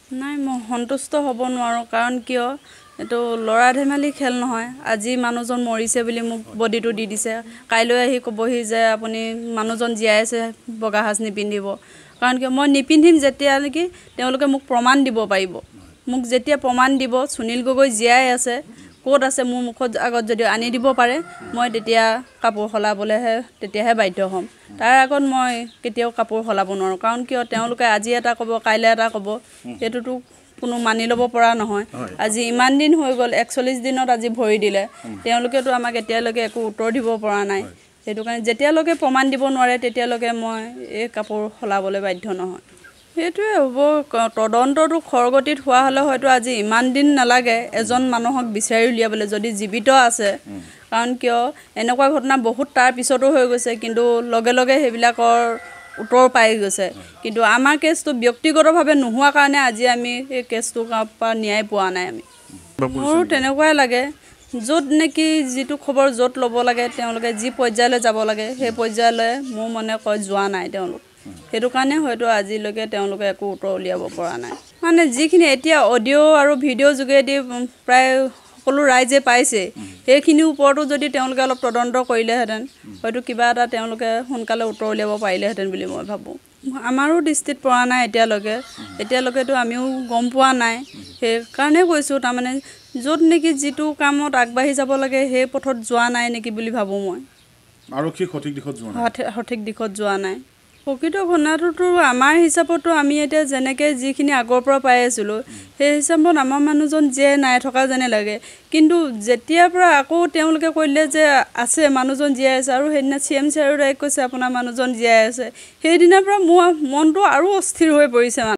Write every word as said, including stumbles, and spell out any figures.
নাই মই সন্তুষ্ট হ'ব নোৱাৰো কাৰণ কিয় এটো লৰা ধেমালি খেল নহয় আজি মানুহজন মৰিছে বুলি মোক বডিটো দি দিছে কাইলৈ আহি কবহি যে আপুনি মানুহজন জীয়াই আছে বগা হাজ নিপিন্ধিব কাৰণ কিয় মই নিপিন্ধিম যেতিয়া নেকি তেওঁলোকে মোক প্ৰমাণ দিব পাৰিব মোক যেতিয়া প্ৰমাণ দিব সুনীল গগৈ জীয়াই আছে কোড আছে মোৰ মুখত আগত যদি আনি দিব পাৰে মই তেতিয়া কাপোৰ হলাবলেহে তেতিয়াহে বাধ্য হ'ম তাৰ আগত মই কেতিয়াও কাপোৰ হলাব নোৱাৰো কাৰণ কিয় তেওঁলোকে আজি এটা ক'ব কাইলে এটা ক'ব এটোটো কোনো মানি লব পৰা নহয় আজি ইমান দিন হৈ গল একচল্লিশ দিনত আজি ভৰি দিলে তেওঁলোকেটো আমাক এতিয়ালৈকে একো উত্তৰ দিব পৰা নাই হেতু কাৰণে যেতিয়ালৈকে প্ৰমাণ দিব নোৱাৰে তেতিয়ালৈকে মই এই কাপোৰ হলাবলৈ বাধ্য নহয় হেতুৱে হ'ব তদন্তটো খৰগতিত হোৱা হলে হয়তো আজি ইমান দিন নালাগে এজন মানুহক বিচাৰি উলিয়াবলৈ যদি জীৱিত আছে কাৰণ কিয় এনেকুৱা ঘটনা বহুত তাৰ পিছতো হৈ গৈছে কিন্তু লগে লগে হেবিলাকৰ উত্তৰ পাই গৈছে কিন্তু আমাৰ কেছটো ব্যক্তিগতভাৱে নোহোৱা কাৰণে আজি আমি এই কেছটো পৰা ন্যায় পোৱা নাই আমি মোৰ তেনেকুৱাই লাগে য'ত নেকি যিটো খবৰ য'ত ল'ব লাগে তেওঁলোকে যি পৰ্যায়লৈ যাব লাগে সেই পৰ্যায়লৈ মোৰ মনে কয় যোৱা নাই তেওঁলোক হেতু কাৰণে হয়তো আজিলৈকে তেওঁলোকে একো উত্তৰ উলিয়াব পৰা নাই মানে যিখিনি এতিয়া অডিও আৰু ভিডিও যোগেদি প্ৰায় সকলো ৰাইজে পাইছে সেইখিনি ওপৰতো যদি তেওঁলোকে অলপ তদন্ত কৰিলেহেঁতেন হয়তো কিবা এটা তেওঁলোকে সোনকালে উত্তৰ উলিয়াব পাৰিলেহেঁতেন বুলি মই ভাবোঁ আমাৰো দৃষ্টিত পৰা নাই এতিয়ালৈকে এতিয়ালৈকেতো আমিও গম পোৱা নাই সেইকাৰণে কৈছোঁ তাৰমানে য'ত নেকি যিটো কামত আগবাঢ়ি যাব লাগে সেই পথত যোৱা নাই নেকি বুলি ভাবোঁ মই আৰক্ষী সঠিক দিশত যোৱা নাই সঠিক দিশত যোৱা নাই প্ৰকৃত ঘটনাটোতো আমাৰ হিচাপতো আমি এতিয়া যেনেকৈ যিখিনি আগৰ পৰা পাই আছিলোঁ সেই হিচাপত আমাৰ মানুহজন জীয়াই নাই থকা যেনে লাগে কিন্তু যেতিয়াৰ পৰা আকৌ তেওঁলোকে কৰিলে যে আছে মানুহজন জীয়াই আছে আৰু সেইদিনা চি এম চি আৰু ডাইৰেক্ট কৈছে আপোনাৰ মানুহজন জীয়াই আছে সেইদিনাৰ পৰা মোৰ মনটো আৰু অস্থিৰ হৈ পৰিছে